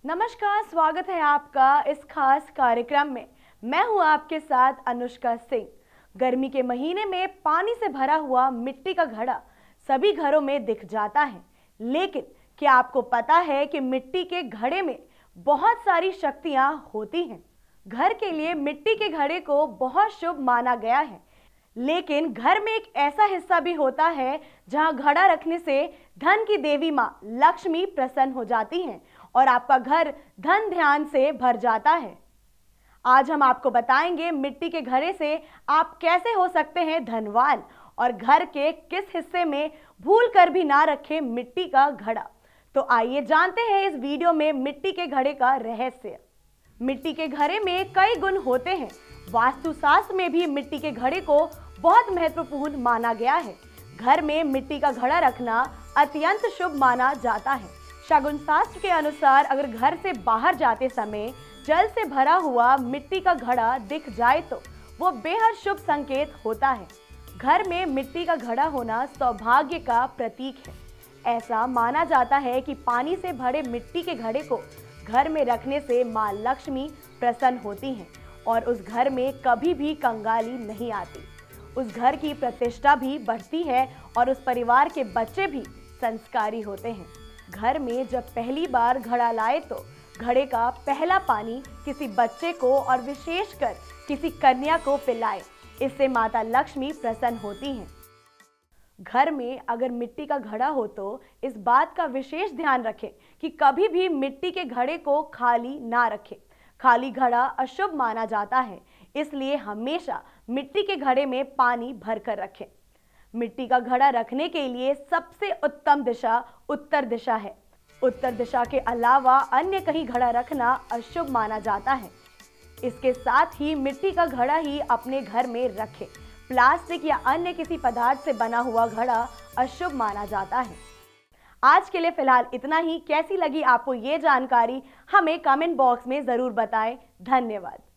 नमस्कार, स्वागत है आपका इस खास कार्यक्रम में। मैं हूं आपके साथ अनुष्का सिंह। गर्मी के महीने में पानी से भरा हुआ मिट्टी का घड़ा सभी घरों में दिख जाता है, लेकिन क्या आपको पता है कि मिट्टी के घड़े में बहुत सारी शक्तियां होती हैं। घर के लिए मिट्टी के घड़े को बहुत शुभ माना गया है, लेकिन घर में एक ऐसा हिस्सा भी होता है जहां घड़ा रखने से धन की देवी मां लक्ष्मी प्रसन्न हो जाती हैं और आपका घर धन ध्यान से भर जाता है। आज हम आपको बताएंगे मिट्टी के घड़े से आप कैसे हो सकते हैं धनवान और घर के किस हिस्से में भूल कर भी ना रखें मिट्टी का घड़ा। तो आइए जानते हैं इस वीडियो में मिट्टी के घड़े का रहस्य। मिट्टी के घड़े में कई गुण होते हैं। वास्तुशास्त्र में भी मिट्टी के घड़े को बहुत महत्वपूर्ण माना गया है। घर में मिट्टी का घड़ा रखना अत्यंत शुभ माना जाता है। शगुन शास्त्र के अनुसार अगर घर से बाहर जाते समय जल से भरा हुआ मिट्टी का घड़ा दिख जाए तो वो बेहद शुभ संकेत होता है। घर में मिट्टी का घड़ा होना सौभाग्य का प्रतीक है। ऐसा माना जाता है कि पानी से भरे मिट्टी के घड़े को घर में रखने से मां लक्ष्मी प्रसन्न होती हैं और उस घर में कभी भी कंगाली नहीं आती। उस घर की प्रतिष्ठा भी बढ़ती है और उस परिवार के बच्चे भी संस्कारी होते हैं। घर में जब पहली बार घड़ा लाए तो घड़े का पहला पानी किसी बच्चे को और विशेषकर किसी कन्या को पिलाए। इससे माता लक्ष्मी प्रसन्न होती हैं। घर में अगर मिट्टी का घड़ा हो तो इस बात का विशेष ध्यान रखें कि कभी भी मिट्टी के घड़े को खाली ना रखें। खाली घड़ा अशुभ माना जाता है, इसलिए हमेशा मिट्टी के घड़े में पानी भर कर रखें। मिट्टी का घड़ा रखने के लिए सबसे उत्तम दिशा उत्तर दिशा है। उत्तर दिशा के अलावा अन्य कहीं घड़ा रखना अशुभ माना जाता है। इसके साथ ही मिट्टी का घड़ा ही अपने घर में रखें। प्लास्टिक या अन्य किसी पदार्थ से बना हुआ घड़ा अशुभ माना जाता है। आज के लिए फिलहाल इतना ही। कैसी लगी आपको ये जानकारी हमें कमेंट बॉक्स में जरूर बताएं। धन्यवाद।